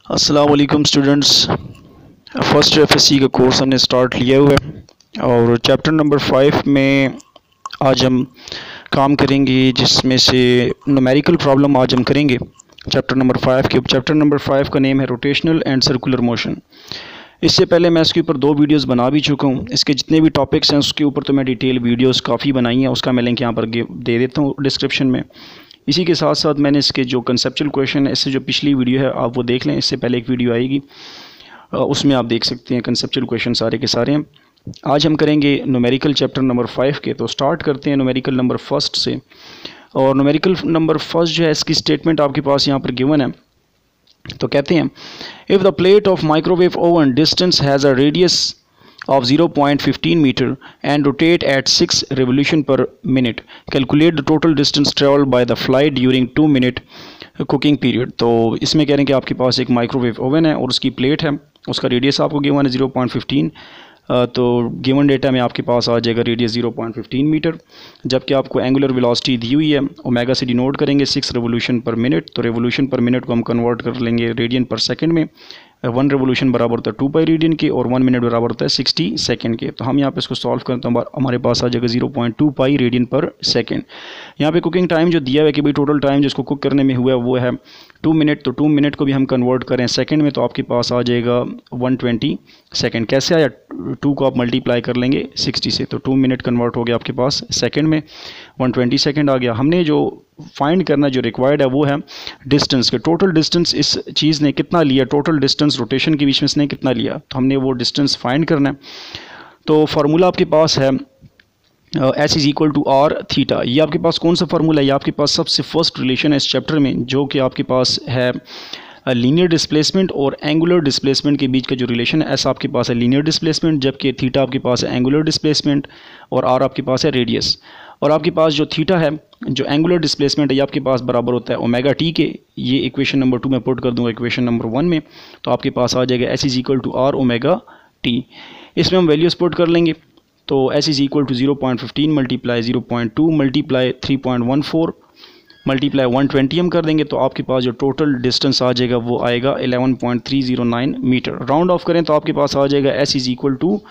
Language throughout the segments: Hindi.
अस्सलाम वालेकुम स्टूडेंट्स। फर्स्ट एफएससी का कोर्स हमने स्टार्ट लिया हुआ है और चैप्टर नंबर 5 में आज हम काम करेंगे, जिसमें से न्यूमेरिकल प्रॉब्लम आज हम करेंगे चैप्टर नंबर 5 के। चैप्टर नंबर 5 का नेम है रोटेशनल एंड सर्कुलर मोशन। इससे पहले मैं इसके ऊपर 2 वीडियोस बना भी चुका हूँ। इसके जितने भी टॉपिक्स हैं उसके ऊपर तो मैं डिटेल वीडियोस काफ़ी बनाई हैं, उसका मैं लिंक यहाँ पर दे देता हूँ डिस्क्रिप्शन में। इसी के साथ साथ मैंने इसके जो कंसेप्चुअल क्वेश्चन है, इससे जो पिछली वीडियो है आप वो देख लें। इससे पहले एक वीडियो आएगी, उसमें आप देख सकते हैं कंसेप्चुअल क्वेश्चन सारे के सारे हैं। आज हम करेंगे न्यूमेरिकल चैप्टर नंबर 5 के। तो स्टार्ट करते हैं न्यूमेरिकल नंबर फर्स्ट से। और न्यूमेरिकल नंबर फर्स्ट जो है, इसकी स्टेटमेंट आपके पास यहाँ पर गिवन है। तो कहते हैं, if the plate of microwave oven distance has a radius of 0.15 meter and rotate at 6 revolution per minute, calculate the total distance traveled by the flight during 2 minute cooking period। तो इसमें कह रहे हैं कि आपके पास एक माइक्रोवेव ओवन है और उसकी प्लेट है, उसका रेडियस आपको गिवन है 0.15। तो गिवन डेटा में आपके पास आ जाएगा रेडियस 0.15 मीटर, जबकि आपको एंगुलर वेलोसिटी दी हुई है, ओमेगा से डिनोट करेंगे 6 रेवोल्यूशन पर मिनट। तो रेवोल्यूशन पर मिनट को हम कन्वर्ट कर लेंगे रेडियन पर सेकंड में। 1 रेवोल्यूशन बराबर होता है 2 पाई रेडियन के और 1 मिनट बराबर होता है 60 सेकंड के। तो हम यहाँ पे इसको सॉल्व करें तो हमारे पास आ जाएगा 0.2 पाई रेडियन पर सेकंड। यहाँ पे कुकिंग टाइम जो दिया हुआ है कि भाई टोटल टाइम जिसको कुक करने में हुआ है वो है 2 मिनट। तो 2 मिनट को भी हम कन्वर्ट करें सेकंड में तो आपके पास आ जाएगा 120 सेकंड। कैसे आया? 2 को आप मल्टीप्लाई कर लेंगे 60 से, तो 2 मिनट कन्वर्ट हो गया आपके पास सेकंड में, 120 सेकंड आ गया। हमने जो फाइंड करना जो रिक्वायर्ड है वो है डिस्टेंस के। टोटल डिस्टेंस इस चीज़ ने कितना लिया, टोटल डिस्टेंस रोटेशन के बीच में इसने कितना लिया, तो हमने वो डिस्टेंस फाइंड करना है। तो फार्मूला आपके पास है S is equal to R theta. ये आपके पास कौन सा फार्मूला है? ये आपके पास सबसे फर्स्ट रिलेशन है इस चैप्टर में, जो कि आपके पास है लीनियर डिस्प्लेसमेंट और एंगुलर डिस्प्लेसमेंट के बीच का जो रिलेशन है। एस आपके पास है लीनियर डिस्प्लेसमेंट, जबकि थीटा आपके पास है एंगुलर डिस्प्लेसमेंट और आर आपके पास है रेडियस। और आपके पास जो थीटा है, जो एंगुलर डिस्प्लेसमेंट है, ये आपके पास बराबर होता है ओमेगा टी के। ये इक्वेशन नंबर 2 में पुट कर दूंगा इक्वेशन नंबर 1 में। तो आपके पास आ जाएगा S is equal to R omega T. इसमें हम वैल्यूज पुट कर लेंगे। तो S is equal to 0.15 multiply 0.2 multiply 3.14 multiply 120 हम कर देंगे। तो आपके पास जो टोटल डिस्टेंस आ जाएगा वो आएगा 11.309 मीटर। राउंड ऑफ करें तो आपके पास आ जाएगा S is equal to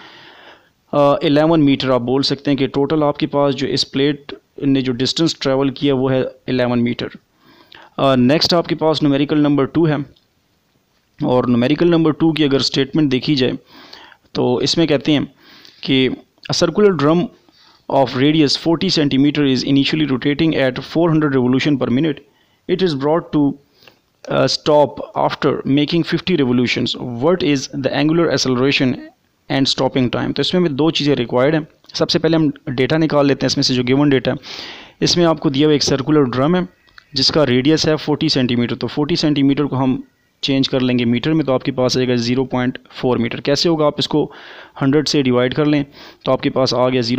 11 metre. आप बोल सकते हैं कि टोटल आपके पास जो इस प्लेट ने जो डिस्टेंस ट्रैवल किया वो है 11 मीटर। नेक्स्ट आपके पास न्यूमेरिकल नंबर 2 है। और न्यूमेरिकल नंबर 2 की अगर स्टेटमेंट देखी जाए तो इसमें कहते हैं कि a circular drum of radius 40 centimeter is initially rotating at 400 revolution per minute. It is brought to stop after making 50 revolutions. What is the angular acceleration and stopping time? तो इसमें 2 चीज़ें रिक्वायर्ड हैं। सबसे पहले हम डेटा निकाल लेते हैं। इसमें से जो गिवन डेटा है, इसमें आपको दिया हुआ एक सर्कुलर ड्रम है जिसका रेडियस है 40 सेंटीमीटर। तो 40 सेंटीमीटर को हम चेंज कर लेंगे मीटर में, तो आपके पास आएगा 0.4 मीटर। कैसे होगा? आप इसको 100 से डिवाइड कर लें तो आपके पास आ गया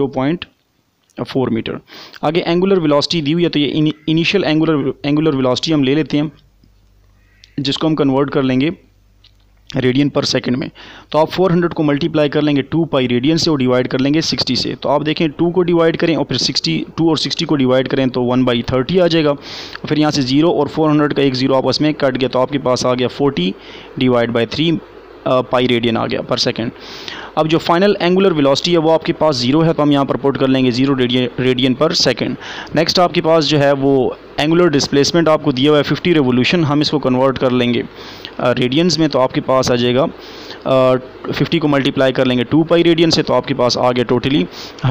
0.4 मीटर। आगे एंगुलर वेलोसिटी दी हुई है, तो ये इनिशियल एंगुलर वेलोसिटी हम ले लेते हैं, जिसको हम कन्वर्ट कर लेंगे रेडियन पर सेकंड में। तो आप 400 को मल्टीप्लाई कर लेंगे 2 पाई रेडियन से और डिवाइड कर लेंगे 60 से। तो आप देखें 2 को डिवाइड करें और फिर 2 और 60 को डिवाइड करें तो 1/30 आ जाएगा। और फिर यहाँ से 0 और 400 का एक 0 आपस में कट गया, तो आपके पास आ गया 40 डिवाइड बाई 3 पाई रेडियन आ गया पर सेकंड। अब जो फाइनल एंगुलर वेलोसिटी है वो आपके पास 0 है, तो हम यहाँ पर पुट कर लेंगे 0 रेडियन पर सेकंड। नेक्स्ट आपके पास जो है वो एंगुलर डिस्प्लेसमेंट आपको दिया हुआ है 50 रेवोल्यूशन। हम इसको कन्वर्ट कर लेंगे रेडियंस में, तो आपके पास आ जाएगा 50 को मल्टीप्लाई कर लेंगे 2 पाई रेडियन से, तो आपके पास आ गया टोटली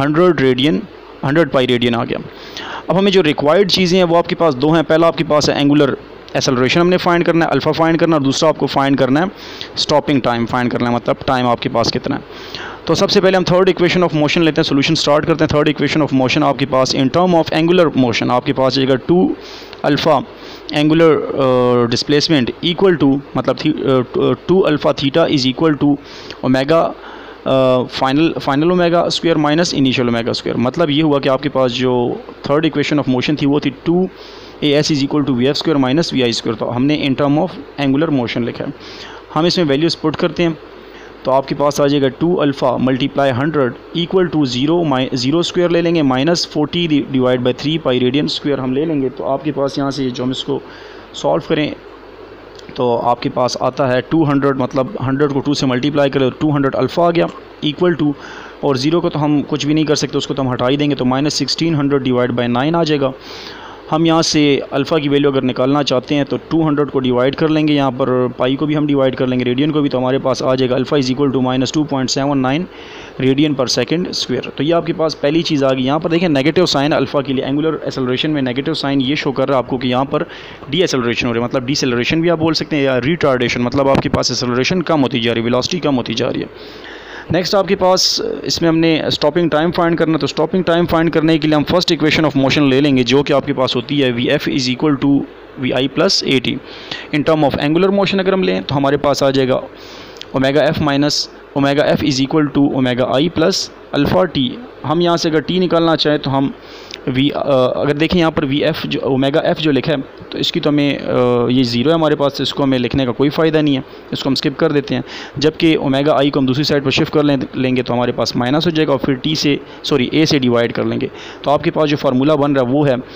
100 पाई रेडियन आ गया। अब हमें जो रिक्वायर्ड चीज़ें हैं वो आपके पास 2 हैं। पहला आपके पास है एंगुलर एक्सेलरेशन हमने फाइंड करना है, अल्फ़ा फाइंड करना, और दूसरा आपको फाइंड करना है स्टॉपिंग टाइम फाइंड करना है, मतलब टाइम आपके पास कितना है। तो सबसे पहले हम थर्ड इक्वेशन ऑफ मोशन लेते हैं, सोल्यूशन स्टार्ट करते हैं। थर्ड इक्वेशन ऑफ मोशन आपके पास in term of angular motion आपके पास जाएगा 2 alpha angular displacement equal to, मतलब 2 alpha theta is equal to omega final omega square minus initial omega square. मतलब ये हुआ कि आपके पास जो थर्ड इक्वेशन ऑफ मोशन थी वो थी 2as is equal to V F square minus V I square. तो हमने in term of angular motion लिखा है। हम इसमें वैल्यूज पुट करते हैं तो आपके पास आ जाएगा 2 alpha multiply 100 equal to 0 square ले लेंगे minus 40 divide by 3 pi radian square हम ले लेंगे। तो आपके पास यहाँ से जो हम इसको सॉल्व करें तो आपके पास आता है 200, मतलब 100 को 2 से मल्टीप्लाई करें तो 200 अल्फ़ा आ गया इक्वल टू, और 0 को तो हम कुछ भी नहीं कर सकते, उसको तो हम हटा ही देंगे, तो -1600 डिवाइड बाई 9 आ जाएगा। हम यहाँ से अल्फ़ा की वैल्यू अगर निकालना चाहते हैं तो 200 को डिवाइड कर लेंगे, यहाँ पर पाई को भी हम डिवाइड कर लेंगे, रेडियन को भी, तो हमारे पास आ जाएगा alpha is equal to -2.79 radian per second square. तो ये आपके पास पहली चीज़ आ गई। यहाँ पर देखें नेगेटिव साइन अल्फ़ा के लिए, एंगुलर एक्सेलरेशन में नेगेटिव साइन ये शो कर रहा है आपको कि यहाँ पर डी एक्सेलरेशन हो रही है, मतलब डिसेलरेशन भी आप बोल सकते हैं, या रिटार्डेशन, मतलब आपके पास एक्सेलरेशन कम होती जा रही है, वेलोसिटी कम होती जा रही है। नेक्स्ट आपके पास इसमें हमने स्टॉपिंग टाइम फाइंड करना, तो स्टॉपिंग टाइम फाइंड करने के लिए हम फर्स्ट इक्वेशन ऑफ मोशन ले लेंगे, जो कि आपके पास होती है V is equal to VI + AT। In term of angular motion अगर हम लें तो हमारे पास आ जाएगा ω is equal to ω/I + α/t। हम यहाँ से अगर t निकालना चाहें तो हम अगर देखें यहाँ पर VF जो ω/F जो लिखा है, तो इसकी तो हमें ये 0 है हमारे पास, तो इसको हमें लिखने का कोई फ़ायदा नहीं है, इसको हम स्किप कर देते हैं। जबकि ω/I को हम दूसरी साइड पर शिफ्ट कर लेंगे तो हमारे पास माइनस हो जाएगा, और फिर A से डिवाइड कर लेंगे। तो आपके पास जो फार्मूला बन रहा है वो है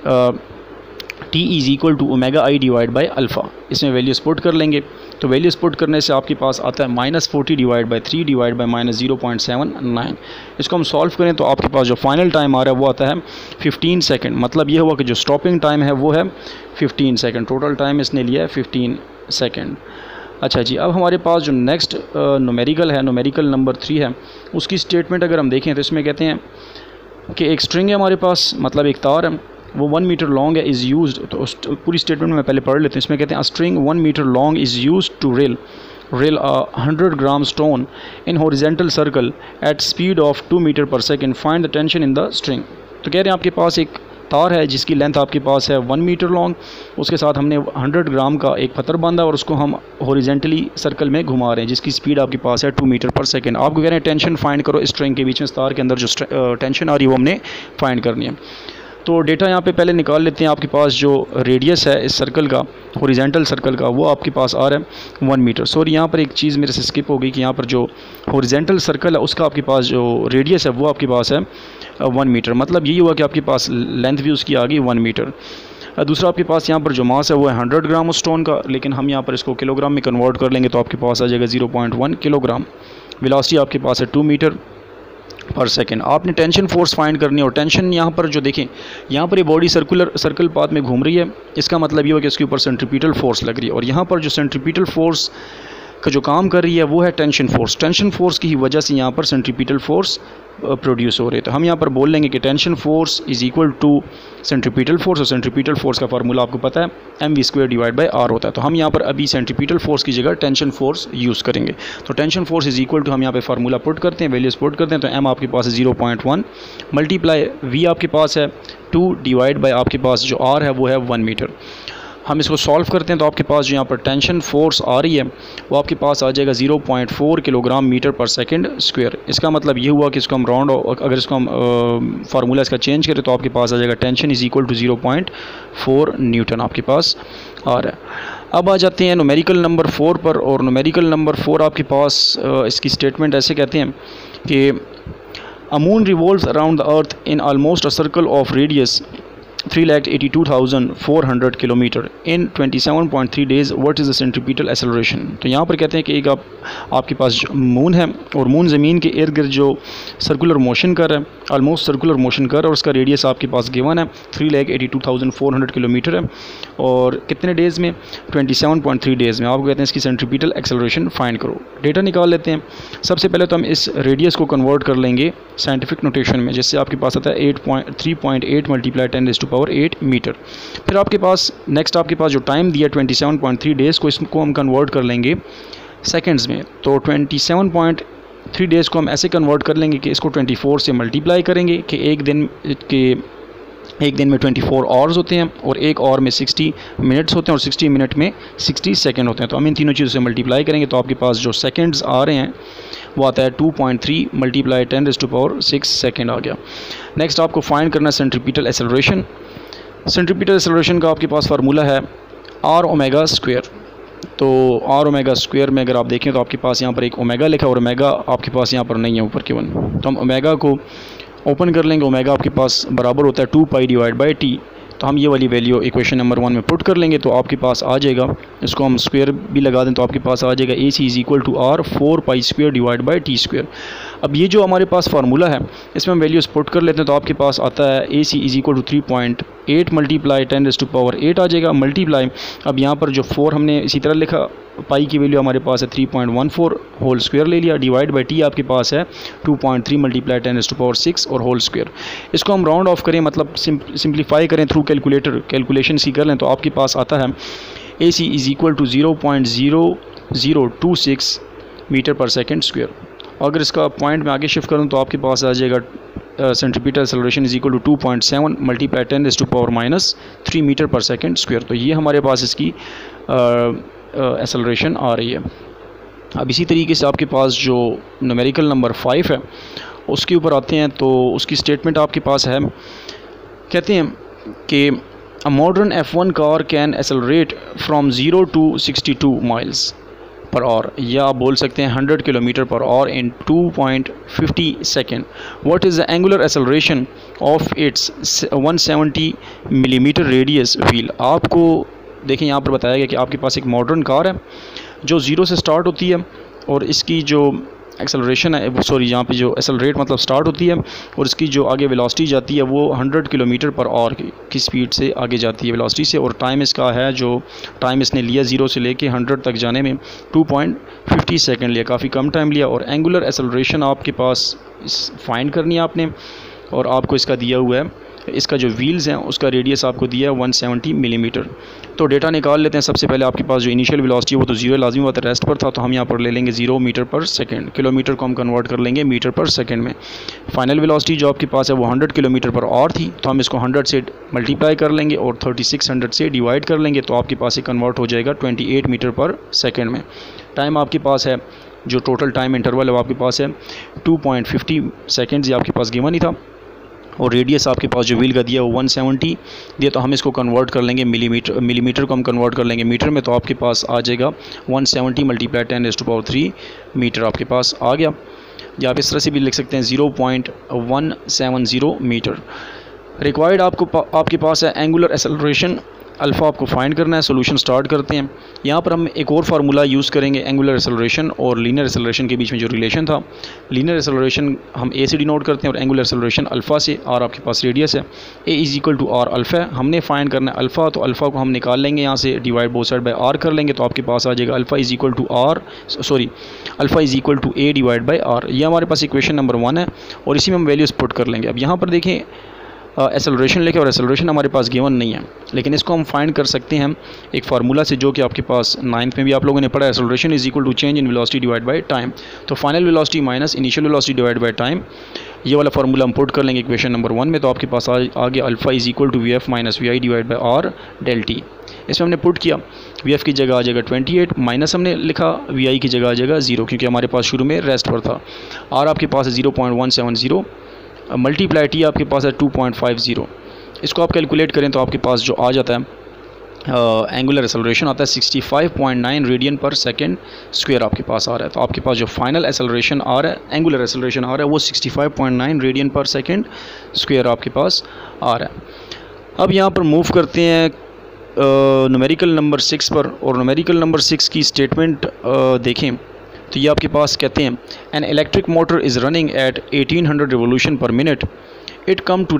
T is equal to ω/I divide by alpha. इसमें वैल्यूज़ पुट कर लेंगे, तो वैल्यूज़ पुट करने से आपके पास आता है -40 डिवाइड बाई 3 डिवाइड बाई -0.79। इसको हम सॉल्व करें तो आपके पास जो फाइनल टाइम आ रहा है वो आता है 15 सेकंड। मतलब ये हुआ कि जो स्टॉपिंग टाइम है वो है 15 सेकंड, टोटल टाइम इसने लिया है 15 सेकंड। अच्छा जी, अब हमारे पास जो नेक्स्ट न्यूमेरिकल है, न्यूमेरिकल नंबर 3 है, उसकी स्टेटमेंट अगर हम देखें तो इसमें कहते हैं कि एक स्ट्रिंग है हमारे पास, मतलब एक तार है, वो 1 मीटर लॉन्ग है, इज़ यूज्ड। तो उस पूरी स्टेटमेंट में पहले पढ़ लेते हैं। इसमें कहते हैं string 1 metre long is used to rail 100 gram stone in horizontal circle at speed of 2 metre per second, find the tension in the string. तो कह रहे हैं आपके पास एक तार है जिसकी लेंथ आपके पास है 1 मीटर लॉन्ग, उसके साथ हमने 100 ग्राम का एक पत्थर बांधा और उसको हम हॉरिजॉन्टली सर्कल में घुमा रहे हैं, जिसकी स्पीड आपके पास है 2 मीटर पर सेकंड। आपको कह रहे हैं टेंशन फाइंड करो इस स्ट्रिंग के बीच में, तार के अंदर जो टेंशन आ रही है वो हमने फाइंड करनी है। तो डेटा यहाँ पे पहले निकाल लेते हैं। आपके पास जो रेडियस है इस सर्कल का, हॉरिजॉन्टल सर्कल का, वो आपके पास आ रहा है 1 मीटर। सॉरी, यहाँ पर एक चीज़ मेरे से स्किप हो गई कि यहाँ पर जो हॉरिजॉन्टल सर्कल है उसका आपके पास जो रेडियस है वो आपके पास है 1 मीटर। मतलब यही हुआ कि आपके पास लेंथ भी उसकी आ गई 1 मीटर। दूसरा आपके पास यहाँ पर जो मास है वो है 100 ग्राम स्टोन का, लेकिन हम यहाँ पर इसको किलोग्राम में कन्वर्ट कर लेंगे तो आपके पास आ जाएगा 0.1 किलोग्राम। वेलोसिटी आपके पास है 2 मीटर पर सेकंड। आपने टेंशन फोर्स फाइंड करनी है, और टेंशन यहाँ पर जो देखें, यहाँ पर ये बॉडी सर्कल पाथ में घूम रही है, इसका मतलब ये हो कि इसके ऊपर सेंट्रीपिटल फोर्स लग रही है, और यहाँ पर जो सेंट्रीपिटल फोर्स का जो काम कर रही है वो है टेंशन फोर्स। टेंशन फोर्स की ही वजह से यहाँ पर सेंट्रीपिटल फोर्स प्रोड्यूस हो रहे हैं। तो हम यहाँ पर बोल लेंगे कि tension force is equal to centripetal force, और सेंट्रीपिटल फोर्स का फार्मूला आपको पता है mv² डिवाइड बाई r होता है। तो हम यहाँ पर अभी सेंट्रीपिटल फोर्स की जगह टेंशन फोर्स यूज़ करेंगे। तो tension force is equal to, हम यहाँ पे फार्मूला पुट करते हैं, वैल्यूज पुट करते हैं, तो m आपके पास है 0.1 मल्टीप्लाई v आपके पास है 2 डिवाइड बाई आपके पास जो r है वो है 1 मीटर। हम इसको सॉल्व करते हैं तो आपके पास जो यहाँ पर टेंशन फोर्स आ रही है वो आपके पास आ जाएगा 0.4 kilogram metre per second square. इसका मतलब ये हुआ कि इसको हम राउंड, अगर इसको हम फार्मूला इसका चेंज करें तो आपके पास आ जाएगा tension is equal to 0.4 newton आपके पास आ रहा है। अब आ जाते हैं न्यूमेरिकल नंबर 4 पर, और न्यूमेरिकल नंबर 4 आपके पास इसकी स्टेटमेंट ऐसे कहते हैं कि a moon revolves around the earth in almost a circle of radius 3,82,400 kilometre in 27.3 days, what is the centripetal acceleration. तो यहाँ पर कहते हैं कि एक आपके पास मून है, और मून ज़मीन के इर्द गिर्द जो सर्कुलर मोशन कर रहा है, ऑलमोस्ट सर्कुलर मोशन कर रहा है, और उसका रेडियस आपके पास गिवन है 3,82,400 किलोमीटर है, और कितने डेज़ में, 27.3 डेज़ में। आपको कहते हैं इसकी सेंट्रीपिटल एक्सेलरेशन फाइंड करो। डेटा निकाल लेते हैं। सबसे पहले तो हम इस रेडियस को कन्वर्ट कर लेंगे साइंटिफिक नोटेशन में, जिससे आपके पास आता है 3.8 मल्टीप्लाई 10⁸ मीटर। फिर आपके पास नेक्स्ट आपके पास जो टाइम दिया 27.3 डेज़ को, इसको हम कन्वर्ट कर लेंगे सेकंड्स में। तो 27.3 डेज़ को हम ऐसे कन्वर्ट कर लेंगे कि इसको 24 से मल्टीप्लाई करेंगे कि एक दिन में 24 आवर्स होते हैं, और एक आवर में 60 मिनट्स होते हैं, और 60 मिनट में 60 सेकंड होते हैं। तो हम इन तीनों चीज़ों से मल्टीप्लाई करेंगे तो आपके पास जो सेकंड्स आ रहे हैं वो आता है 2.3 मल्टीप्लाई 10⁶ सेकंड आ गया। नेक्स्ट आपको फाइंड करना है सेंट्रीपिटल एक्सेलरेशन। सेंट्रीपिटल एक्सेलरेशन का आपके पास फार्मूला है r⍵²। तो r⍵² में अगर आप देखें तो आपके पास यहाँ पर एक ओमेगा लिखा है, और ओमेगा आपके पास यहाँ पर नहीं है ऊपर केवल, तो हम ओमेगा को ओपन कर लेंगे। ओमेगा आपके पास बराबर होता है 2 पाई डिवाइड बाई टी। तो हम ये वाली वैल्यू इक्वेशन नंबर 1 में पुट कर लेंगे तो आपके पास आ जाएगा, इसको हम स्क्वायर भी लगा दें तो आपके पास आ जाएगा AC is equal to R 4π² divide by T²। अब ये जो हमारे पास फार्मूला है इसमें हम वैल्यूज़ पुट कर लेते हैं तो आपके पास आता है AC is equal to 3.8 multiply 10⁻⁸ आ जाएगा मल्टीप्लाई, अब यहाँ पर जो 4 हमने इसी तरह लिखा, पाई की वैल्यू हमारे पास है 3.14 होल स्क्वायर ले लिया, डिवाइड बाई टी आपके पास है 2.3 मल्टीप्लाई 10⁻⁶ और होल स्क्वायर। इसको हम राउंड ऑफ करें, मतलब सिंप्लीफाई करें थ्रू कैलकुलेशन की कर लें तो आपके पास आता है AC is equal to 0.0026 metre per second square. अगर इसका पॉइंट में आगे शिफ्ट करूँ तो आपके पास आ जाएगा centripetal acceleration is equal to 2.7 multiply 10⁻³ metre per second square. तो ये हमारे पास इसकी एक्सेलरेशन आ रही है। अब इसी तरीके से आपके पास जो न्यूमेरिकल नंबर 5 है उसके ऊपर आते हैं तो उसकी स्टेटमेंट आपके पास है, कहते हैं कि a modern F1 car can accelerate from 0 to 62 miles per hour, या आप बोल सकते हैं 100 kilometre per hour in 2.50 second. What is the angular acceleration of its 170 millimetre radius wheel. आपको देखें यहाँ पर बताया गया कि आपके पास एक मॉडर्न कार है जो 0 से स्टार्ट होती है और इसकी जो एक्सेलरेशन है, सॉरी यहाँ पे जो एक्सेलरेट मतलब स्टार्ट होती है और इसकी जो आगे वेलोसिटी जाती है वो 100 किलोमीटर पर आवर की स्पीड से आगे जाती है वेलोसिटी से, और टाइम इसका है जो टाइम इसने लिया 0 से लेके 100 तक जाने में 2.50 सेकेंड लिया, काफ़ी कम टाइम लिया। और एंगुलर एक्सेलरेशन आपके पास फाइंड करनी है आपने, और आपको इसका दिया हुआ है, इसका जो व्हील्स हैं उसका रेडियस आपको दिया है 170 मिलीमीटर। तो डेटा निकाल लेते हैं। सबसे पहले आपके पास जो इनिशियल वेलोसिटी है वो तो 0 लाजमी बात है, रेस्ट पर था, तो हम यहाँ पर ले लेंगे 0 मीटर पर सेकंड, किलोमीटर को हम कन्वर्ट कर लेंगे मीटर पर सेकंड में। फाइनल वेलोसिटी जो आपके पास है वो 100 किलोमीटर पर आवर थी, तो हम इसको 100 से मल्टीप्लाई कर लेंगे और 3600 से डिवाइड कर लेंगे, तो आपके पास ये कन्वर्ट हो जाएगा 28 मीटर पर सेकेंड में। टाइम आपके पास है, जो टोटल टाइम इंटरवल है वो आपके पास है 2.50 सेकेंड्स, ये आपके पास गिवन ही था, और रेडियस आपके पास जो व्हील का दिया वो 170 दिया, तो हम इसको कन्वर्ट कर लेंगे मिलीमीटर को हम कन्वर्ट कर लेंगे मीटर में, तो आपके पास आ जाएगा 170 मल्टीप्लाई 10⁻³ मीटर आपके पास आ गया, या आप इस तरह से भी लिख सकते हैं 0.170 मीटर। रिक्वायर्ड आपके पास है एंगुलर एक्सेलरेशन अल्फ़ा आपको फाइंड करना है। सोल्यूशन स्टार्ट करते हैं। यहाँ पर हम एक और फार्मूला यूज़ करेंगे एंगुलर एक्सेलरेशन और लीनियर एक्सेलरेशन के बीच में जो रिलेशन था। लीनियर एक्सेलरेशन हम ए से डिनोट करते हैं और एंगुलर एक्सेलरेशन अल्फ़ा से। आर आपके पास रेडियस है, A is equal to R alpha है, हमने फाइंड करना है अल्फ़ा, तो अल्फ़ा को हम निकाल लेंगे यहाँ से, divide both side by R कर लेंगे, तो आपके पास आ जाएगा alpha is equal to alpha is equal to A divide by R. ये हमारे पास इक्वेशन नंबर 1 है और इसी में हम वैल्यूज़ पुट कर लेंगे। अब यहाँ पर देखें एक्सेलरेशन लेके, और एक्सेलरेशन हमारे पास गिवन नहीं है, लेकिन इसको हम फाइंड कर सकते हैं एक फार्मूला से जो कि आपके पास 9th में भी आप लोगों ने पढ़ा है। Acceleration is equal to change in velocity divide by time, तो final velocity minus initial velocity divide by time, ये वाला फार्मूला हम पुट कर लेंगे इक्वेशन नंबर 1 में, तो आपके पास आ गया alpha is equal to V F minus V I divide by R del T. इसमें हमने पुट किया वी एफ की जगह आ जाएगा 28, माइनस हमने लिखा वी आई की जगह आ जाएगा 0, क्योंकि हमारे पास शुरू में रेस्ट पर था। आर आपके पास है 0.170, मल्टीप्लाई टी आपके पास है 2.50। इसको आप कैलकुलेट करें तो आपके पास जो आ जाता है एंगुलर एक्सेलरेशन आता है 65.9 रेडियन पर सेकेंड स्क्वायर आपके पास आ रहा है। तो आपके पास जो फाइनल एक्सेलरेशन आ रहा है, एंगुलर एक्सेलरेशन आ रहा है, वो 65.9 रेडियन पर सेकेंड स्क्वायर आपके पास आ रहा है। अब यहाँ पर मूव करते हैं न्यूमेरिकल नंबर 6 पर, और न्यूमेरिकल नंबर 6 की स्टेटमेंट देखें तो ये आपके पास कहते हैं an electric motor is running at 1800 revolution per minute, it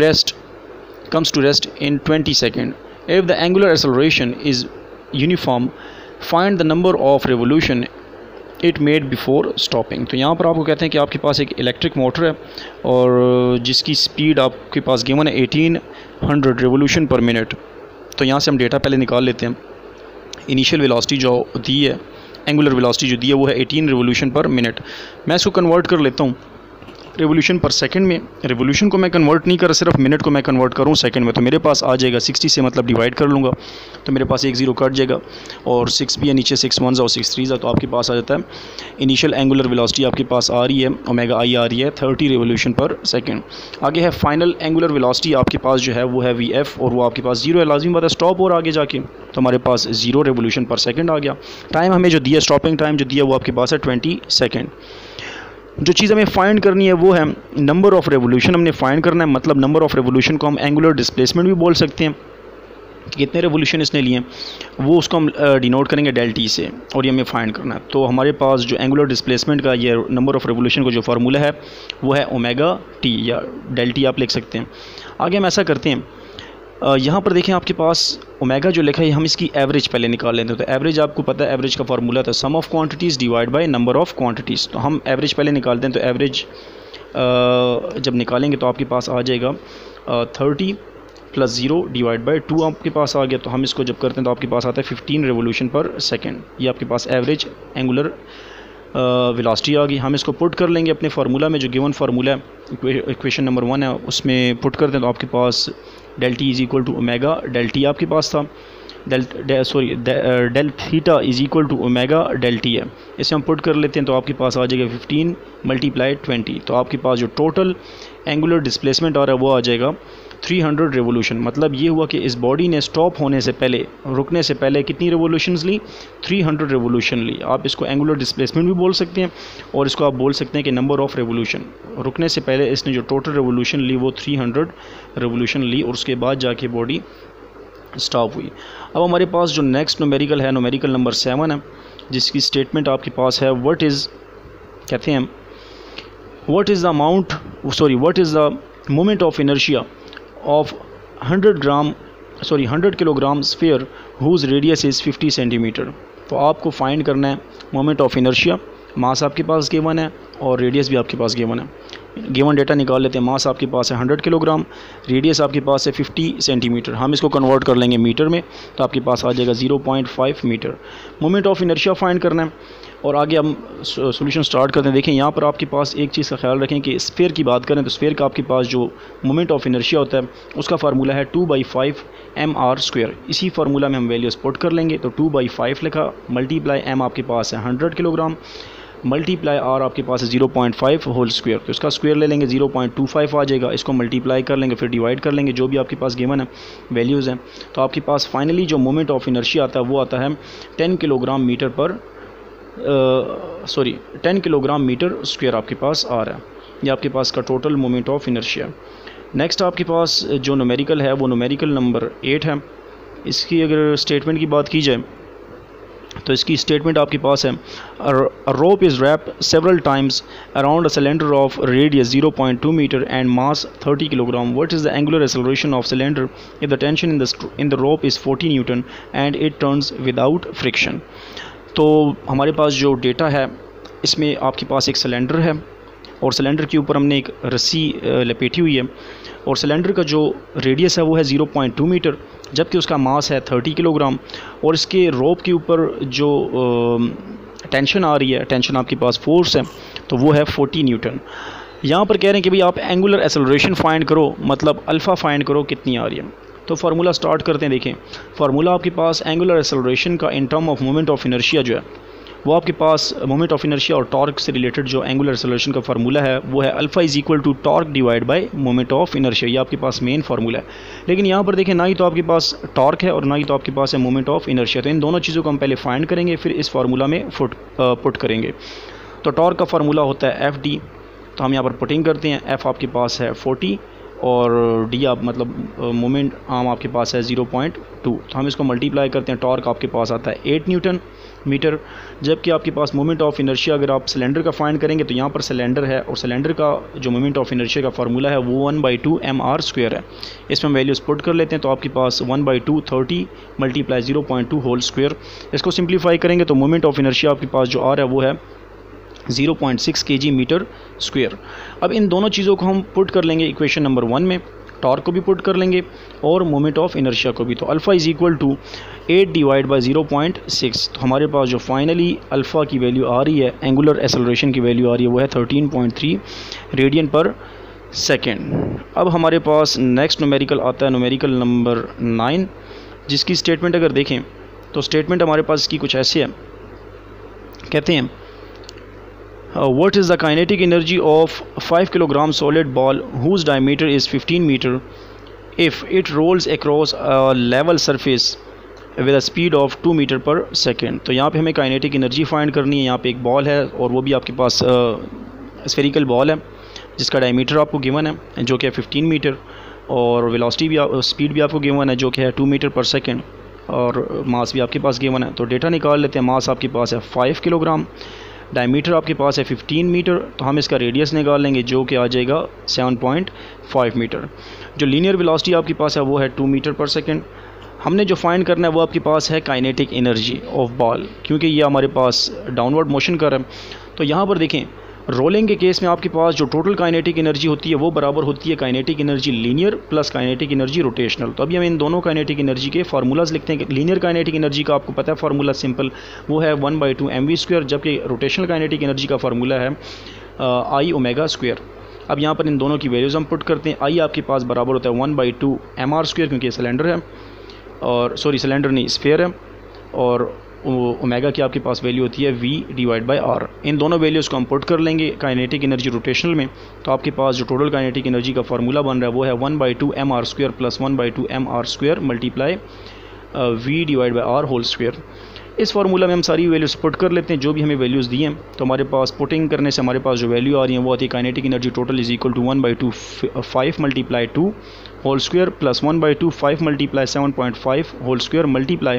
comes to rest in 20 seconds. If the angular acceleration is uniform, find the number of revolution it made before stopping। तो यहाँ पर आपको कहते हैं कि आपके पास एक इलेक्ट्रिक मोटर है और जिसकी स्पीड आपके पास गिवन है 1800 रिवोल्यूशन पर मिनट। तो यहाँ से हम डेटा पहले निकाल लेते हैं। इनिशियल वेलोसिटी जो दी है, एंगुलर वेलोसिटी जो दी है वो है 18 रिवोल्यूशन पर मिनट। मैं इसको कन्वर्ट कर लेता हूँ रेवोल्यूशन पर सेकंड में। रेवोल्यूशन को मैं कन्वर्ट नहीं कर, सिर्फ मिनट को मैं कन्वर्ट करूँ सेकंड में, तो मेरे पास आ जाएगा 60 से मतलब डिवाइड कर लूँगा तो मेरे पास 1 0 कट जाएगा और 6 भी है नीचे, 6 1 और 6 3, तो आपके पास आ जाता है इनिशियल एंगुलर वेलोसिटी आपके पास आ रही है ओमेगा आई आ रही है 30 रिवोल्यूशन पर सेकंड। आगे है फाइनल एंगुलर वेलोसिटी आपके पास जो है वो है वी एफ, और वो आपके पास 0 है, लाजिमी बात है स्टॉप और आगे जाके, तो हमारे पास 0 रिवोल्यूशन पर सेकेंड आ गया। टाइम हमें जो दिया, स्टॉपिंग टाइम जो दिया वो आपके पास है 20 सेकेंड। जो चीज़ हमें फाइंड करनी है वो है नंबर ऑफ़ रेवोल्यूशन हमने फाइंड करना है, मतलब नंबर ऑफ़ रेवोल्यूशन को हम एंगुलर डिस्प्लेसमेंट भी बोल सकते हैं। कितने रेवोल्यूशन इसने लिए वो उसको हम डिनोट करेंगे डेल टी से, और ये हमें फाइंड करना है। तो हमारे पास जो एंगुलर डिस्प्लेसमेंट का ये नंबर ऑफ़ रेवोल्यूशन का जो फार्मूला है वो है ओमेगा टी, या डेल टी आप लिख सकते हैं। आगे हम ऐसा करते हैं, यहाँ पर देखें आपके पास ओमेगा जो लिखा है, हम इसकी एवरेज पहले निकाल लेते हैं। तो एवरेज आपको पता है, एवरेज का फार्मूला था sum of quantities divide by number of quantities. तो हम एवरेज पहले निकालते हैं। तो एवरेज जब निकालेंगे तो आपके पास आ जाएगा 30 + 0 डिवाइड बाय 2 आपके पास आ गया। तो हम इसको जब करते हैं तो आपके पास आता है 15 रेवोल्यूशन पर सेकेंड। ये आपके पास एवरेज एंगुलर वेलोसिटी आ गई। हम इसको पुट कर लेंगे अपने फार्मूला में, जो गिवन फार्मूला है इक्वेशन नंबर 1 है उसमें पुट करते हैं। तो आपके पास del T is equal to omega, del T आपके पास था, del theta is equal to omega del T है। इसे हम पुट कर लेते हैं तो आपके पास आ जाएगा 15 × 20। तो आपके पास जो टोटल एंगुलर डिस्प्लेसमेंट आ रहा है वो आ जाएगा 300 रेवोल्यूशन। मतलब ये हुआ कि इस बॉडी ने स्टॉप होने से पहले, रुकने से पहले कितनी रेवोल्यूशंस ली? 300 रेवोल्यूशन ली। आप इसको एंगुलर डिस्प्लेसमेंट भी बोल सकते हैं, और इसको आप बोल सकते हैं कि नंबर ऑफ़ रेवोल्यूशन। रुकने से पहले इसने जो टोटल रेवोल्यूशन ली वो 300 रेवोल्यूशन ली, और उसके बाद जाके बॉडी स्टॉप हुई। अब हमारे पास जो नेक्स्ट न्यूमेरिकल है, न्यूमेरिकल नंबर 7 है, जिसकी स्टेटमेंट आपके पास है what is the moment of inertia of 100 kilogram sphere whose radius is 50 centimetre. तो आपको फाइंड करना है मोमेंट ऑफ इनर्शिया। मास आपके पास गिवन है और रेडियस भी आपके पास गिवन है। गिवन डेटा निकाल लेते हैं। मास आपके पास है 100 किलोग्राम, रेडियस आपके पास है 50 सेंटीमीटर। हम इसको कन्वर्ट कर लेंगे मीटर में, तो आपके पास आ जाएगा 0.5 metre. Moment of inertia find करना है, और आगे हम सॉल्यूशन स्टार्ट करते हैं। देखें यहाँ पर आपके पास एक चीज़ का ख्याल रखें कि स्फीयर की बात करें तो स्फीयर का आपके पास जो मोमेंट ऑफ इनर्शिया होता है उसका फार्मूला है 2/5 mr²। इसी फार्मूला में हम वैल्यूज़ पुट कर लेंगे। तो 2/5 लिखा, मल्टीप्लाई m आपके पास है 100 किलोग्राम, मल्टीप्लाई r आपके पास है 0.5 होल स्क्वायर। तो इसका स्क्वायर ले लेंगे 0.25 आ जाएगा। इसको मल्टीप्लाई कर लेंगे, फिर डिवाइड कर लेंगे, जो भी आपके पास गिवन है वैल्यूज़ हैं। तो आपके पास फाइनली जो मोमेंट ऑफ इनर्शिया आता है वो आता है 10 किलोग्राम मीटर स्क्वायर आपके पास आ रहा है। ये आपके पास का total moment of inertia. Next आपके पास जो न्यूमेरिकल है वो न्यूमेरिकल नंबर 8 है। इसकी अगर स्टेटमेंट की बात की जाए तो इसकी स्टेटमेंट आपके पास है rope is wrap several times around a cylinder of radius 0.2 metre and mass 30 kilogram. What is the angular acceleration of cylinder if the tension in the rope is 40 newton and it turns without friction. तो हमारे पास जो डेटा है इसमें आपके पास एक सिलेंडर है, और सिलेंडर के ऊपर हमने एक रस्सी लपेटी हुई है, और सिलेंडर का जो रेडियस है वो है 0.2 मीटर, जबकि उसका मास है 30 किलोग्राम, और इसके रोप के ऊपर जो टेंशन आ रही है, टेंशन आपके पास फोर्स है, तो वो है 40 न्यूटन। यहाँ पर कह रहे हैं कि भाई आप एंगुलर एक्सेलरेशन फाइंड करो, मतलब अल्फ़ा फाइंड करो कितनी आ रही है। तो फार्मूला स्टार्ट करते हैं। देखें फार्मूला आपके पास एंगुलर एक्सेलरेशन का in term of moment of inertia जो है वो आपके पास मोमेंट ऑफ इनर्शिया और टॉर्क से रिलेटेड जो एंगुलर एक्सेलरेशन का फार्मूला है वो है alpha is equal to torque divide by moment of inertia. ये आपके पास मेन फार्मूला है। लेकिन यहाँ पर देखें ना ही तो आपके पास टॉर्क है और ना ही तो आपके पास है मोमेंट ऑफ इनर्शिया। तो इन दोनों चीज़ों को हम पहले फाइंड करेंगे, फिर इस फार्मूला में पुट करेंगे। तो टॉर्क का फार्मूला होता है एफ डी। तो हम यहाँ पर पुटिंग करते हैं। एफ़ आपके पास है 40 और डी आप मतलब मोमेंट आर्म आपके पास है 0.2। तो हम इसको मल्टीप्लाई करते हैं। टॉर्क आपके पास आता है 8 न्यूटन मीटर, जबकि आपके पास मोमेंट ऑफ इनर्शिया अगर आप सिलेंडर का फाइंड करेंगे तो यहाँ पर सिलेंडर है और सिलेंडर का जो मोमेंट ऑफ इनर्शिया का फार्मूला है वो 1/2 mr² है। इसमें वैल्यूज़ पुट कर लेते हैं। तो आपके पास 1/2 30 मल्टीप्लाई 0.2 होल स्क्वायर। इसको सिंप्लीफाई करेंगे तो मोमेंट ऑफ इनर्शिया आपके पास जो आ रहा है वो है 0.6 kg मीटर स्क्वायर। अब इन दोनों चीज़ों को हम पुट कर लेंगे इक्वेशन नंबर 1 में। टॉर्क को भी पुट कर लेंगे और मोमेंट ऑफ इनर्शिया को भी। तो alpha is equal to 8 divide by 0.6। तो हमारे पास जो फाइनली अल्फ़ा की वैल्यू आ रही है, एंगुलर एक्सेलरेशन की वैल्यू आ रही है वो है 13.3 रेडियन पर सेकेंड। अब हमारे पास नेक्स्ट न्यूमेरिकल आता है न्यूमेरिकल नंबर 9, जिसकी स्टेटमेंट अगर देखें तो स्टेटमेंट हमारे पास इसकी कुछ ऐसे है। कहते हैं what is the kinetic energy of 5 kilogram solid ball whose diameter is 15 meter if it rolls across a level surface with a speed of 2 meter per second। तो यहाँ पे हमें काइनेटिक एनर्जी फाइंड करनी है। यहाँ पे एक बॉल है और वो भी आपके पास स्फेरिकल बॉल है जिसका डायमीटर आपको गिवन है जो कि है 15 मीटर। और वेलोसिटी भी स्पीड भी आपको गिवन है जो कि है 2 मीटर पर सेकेंड, और मास भी आपके पास गिवन है। तो डेटा निकाल लेते हैं। मास आपके पास है 5 किलोग्राम, डायमीटर आपके पास है 15 मीटर, तो हम इसका रेडियस निकाल लेंगे जो कि आ जाएगा 7.5 मीटर। जो लीनियर वेलोसिटी आपके पास है वो है 2 मीटर पर सेकेंड। हमने जो फाइंड करना है वो आपके पास है काइनेटिक एनर्जी ऑफ बॉल, क्योंकि ये हमारे पास डाउनवर्ड मोशन कर रहा है। तो यहाँ पर देखें, रोलिंग के केस में आपके पास जो टोटल काइनेटिक एनर्जी होती है वो बराबर होती है kinetic energy linear plus kinetic energy rotational. तो अभी हम इन दोनों काइनेटिक एनर्जी के फार्मूलाज लिखते हैं। लीनियर काइनेटिक एनर्जी का आपको पता है फार्मूला सिंपल, वो है 1/2 mv², जबकि रोटेशनल काइनेटिक एनर्जी का फार्मूला है I ओमेगा²। अब यहाँ पर इन दोनों की वैल्यूज़ हम पुट करते हैं। I आपके पास बराबर होता है 1/2 mr², क्योंकि सिलेंडर है, और सॉरी सिलेंडर नहीं स्फीयर है, और ओमेगा की आपके पास वैल्यू होती है V/R। इन दोनों वैल्यूज़ को हम पुट कर लेंगे काइनेटिक एनर्जी रोटेशनल में, तो आपके पास जो टोटल काइनेटिक एनर्जी का फार्मूला बन रहा है वो है 1/2 mr² plus 1/2 mr² multiply V/R²। इस फार्मूला में हम सारी वैल्यूज़ पुट कर लेते हैं जो भी हमें वैल्यूज़ दी हैं। तो हमारे पास पुटिंग करने से हमारे पास जो वैल्यू आ रही है वो आती है kinetic energy total is equal to 1/2 5 multiply 2 whole square plus 1/2 5 multiply 7.5 whole square multiply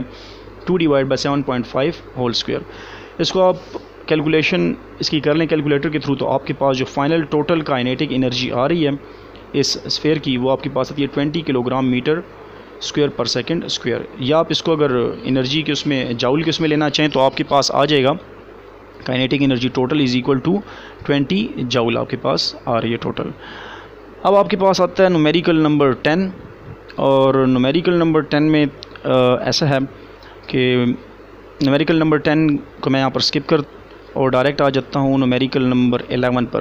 2/7.5 whole square. इसको आप कैलकुलेशन इसकी कर लें कैलकुलेटर के थ्रू, तो आपके पास जो फाइनल टोटल काइनेटिक एनर्जी आ रही है इस स्फीयर की वो आपके पास आती है 20 kilogram metre square per second square. या आप इसको अगर एनर्जी के उसमें जाउल के उसमें लेना चाहें तो आपके पास आ जाएगा kinetic energy total is equal to 20 joule आपके पास आ रही है टोटल। अब आपके पास आता है न्यूमेरिकल नंबर 10, और न्यूमेरिकल नंबर 10 में ऐसा है कि न्यूमेरिकल नंबर 10 को मैं यहाँ पर स्किप कर और डायरेक्ट आ जाता हूँ न्यूमेरिकल नंबर 11 पर।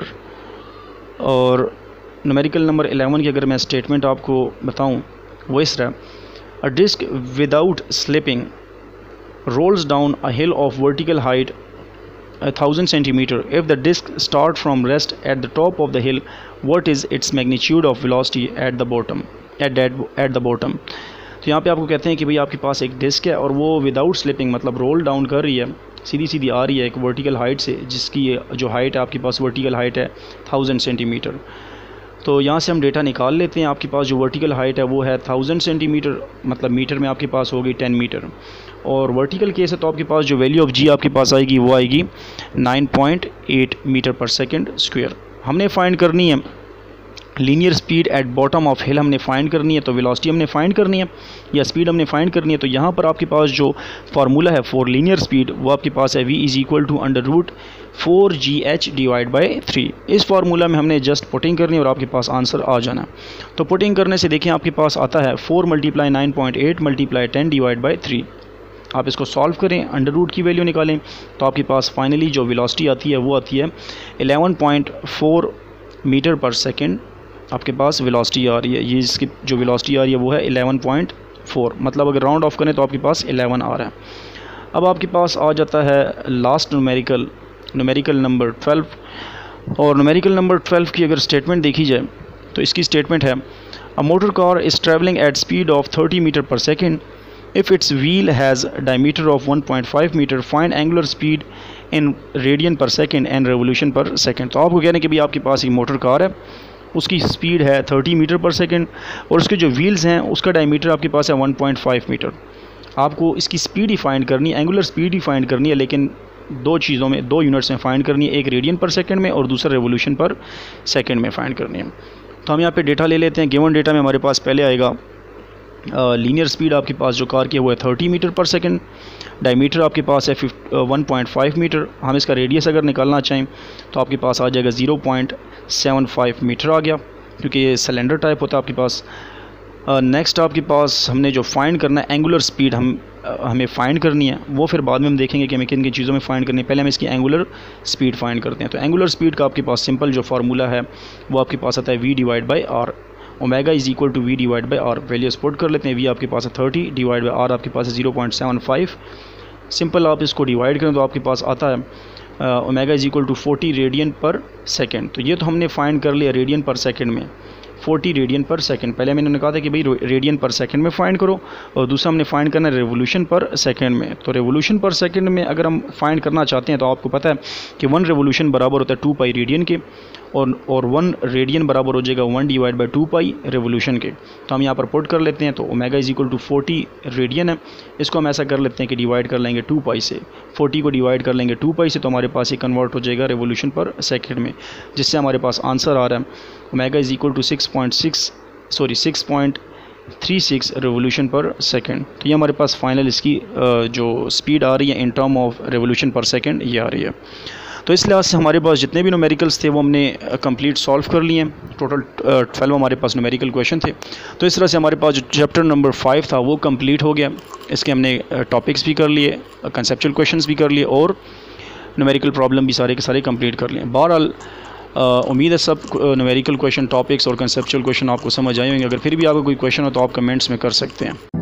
और न्यूमेरिकल नंबर 11 की अगर मैं स्टेटमेंट आपको बताऊँ वो इस तरह, a disc without slipping rolls down a hill of vertical height 1000 centimeter. If the disk start from rest at the top of the hill, what is its magnitude of velocity at the bottom? At the bottom. तो यहाँ पे आपको कहते हैं कि भाई आपके पास एक डिस्क है और वो विदाउट स्लिपिंग मतलब रोल डाउन कर रही है, सीधी सीधी आ रही है एक वर्टिकल हाइट से, जिसकी जो हाइट है आपके पास वर्टिकल हाइट है 1000 सेंटीमीटर। तो यहाँ से हम डेटा निकाल लेते हैं। आपके पास जो वर्टिकल हाइट है वो है 1000 सेंटीमीटर, मतलब मीटर में आपके पास होगी 10 मीटर, और वर्टिकल केस है तो आपके पास जो वैल्यू ऑफ जी आपके पास आएगी वो आएगी 9.8 मीटर पर सेकंड स्क्वायर। हमने फाइंड करनी है linear speed at bottom of hill, हमने फाइंड करनी है, तो वेलोसिटी हमने फाइंड करनी है या स्पीड हमने फाइंड करनी है। तो यहाँ पर आपके पास जो फार्मूला है फॉर लीनियर स्पीड वो आपके पास है v is equal to √4gh divide by 3। इस फार्मूला में हमने जस्ट पुटिंग करनी है और आपके पास आंसर आ जाना है। तो पुटिंग करने से देखें आपके पास आता है 4 मल्टीप्लाई 9.8 मल्टीप्लाई 10 डिवाइड बाई 3। आप इसको सॉल्व करें, अंडर रूट की वैल्यू निकालें, तो आपके पास फाइनली जो वेलोसिटी आती है वो आती है 11.4 मीटर पर सेकेंड आपके पास वेलोसिटी आ रही है। ये इसकी जो वेलोसिटी आ रही है वो है 11.4, मतलब अगर राउंड ऑफ करें तो आपके पास 11 आ रहा है। अब आपके पास आ जाता है लास्ट न्यूमेरिकल नंबर 12, और न्यूमेरिकल नंबर 12 की अगर स्टेटमेंट देखी जाए तो इसकी स्टेटमेंट है, a motor car is travelling at speed of 30 metre per second if its wheel has diameter of 1.5 meter, find angular speed in radian per second and revolution per second। तो आपको कह रहे हैं कि भाई आपके पास एक मोटर कार है, उसकी स्पीड है 30 मीटर पर सेकंड, और उसके जो व्हील्स हैं उसका डायमीटर आपके पास है 1.5 मीटर। आपको इसकी स्पीड ही फाइंड करनी है, एंगुलर स्पीड ही फाइंड करनी है, लेकिन दो चीज़ों में, दो यूनिट्स में फाइंड करनी है, एक रेडियन पर सेकंड में और दूसरा रेवोल्यूशन पर सेकंड में फाइंड करनी है। तो हम यहाँ पे डेटा ले लेते हैं। गिवन डेटा में हमारे पास पहले आएगा लीनियर स्पीड आपके पास जो कार की है वो है 30 मीटर पर सेकंड, डायमीटर आपके पास है 1.5 मीटर। हम इसका रेडियस अगर निकालना चाहें तो आपके पास आ जाएगा 0.75 मीटर आ गया, क्योंकि ये सिलेंडर टाइप होता है आपके पास। नेक्स्ट आपके पास हमने जो फाइंड करना है एंगुलर स्पीड हमें फाइंड करनी है, वो फिर बाद में हम देखेंगे कि हमें किन किन चीज़ों में फाइंड करनी है। पहले हम इसकी एंगुलर स्पीड फाइंड करते हैं। तो एंगुलर स्पीड का आपके पास सिंपल जो फार्मूला है वो आपके पास आता है v divide by R, omega is equal to v divide by R. Value स्पोर्ट कर लेते हैं, v आपके पास है 30 डिवाइड बाई आर आपके पास है 0.75। सिंपल आप इसको डिवाइड करें तो आपके पास आता है omega is equal to 40 radian per second. तो ये तो हमने फाइंड कर लिया रेडियन पर सेकेंड में। 40 रेडियन पर सेकंड। पहले मैंने कहा था कि भाई रेडियन पर सेकंड में फाइंड करो, और दूसरा हमने फाइंड करना है रेवोल्यूशन पर सेकंड में। तो रेवोल्यूशन पर सेकंड में अगर हम फाइंड करना चाहते हैं तो आपको पता है कि 1 रेवोल्यूशन बराबर होता है 2 पाई रेडियन के, और 1 रेडियन बराबर हो जाएगा 1 डिवाइड बाई 2 पाई रेवोल्यूशन के। तो हम यहाँ पर पुट कर लेते हैं, तो omega is equal to 40 radian है। इसको हम ऐसा कर लेते हैं कि डिवाइड कर लेंगे 2 पाई से, 40 को डिवाइड कर लेंगे 2 पाई से, तो हमारे पास ये कन्वर्ट हो जाएगा रेवोल्यूशन पर सेकंड में, जिससे हमारे पास आंसर आ रहा है omega is equal to 6.36 revolution per second. तो ये हमारे पास फाइनल इसकी जो स्पीड आ रही है in term of revolution per second ये आ रही है। तो इस लिहाज से हमारे पास जितने भी न्यूमेरिकल्स थे वो हमने कंप्लीट सॉल्व कर लिए हैं। टोटल 12 हमारे पास न्यूमेरिकल क्वेश्चन थे। तो इस तरह से हमारे पास जो चैप्टर नंबर 5 था वो कंप्लीट हो गया। इसके हमने टॉपिक्स भी कर लिए, कंसेप्चुअल क्वेश्चंस भी कर लिए, और न्यूमेरिकल प्रॉब्लम भी सारे के सारे कंप्लीट कर लिए। बहरहाल उम्मीद है सब न्यूमेरिकल क्वेश्चन, टॉपिक्स और कंसेप्चुअल क्वेश्चन आपको समझ आए होंगे। अगर फिर भी आपको कोई क्वेश्चन हो तो आप कमेंट्स में कर सकते हैं।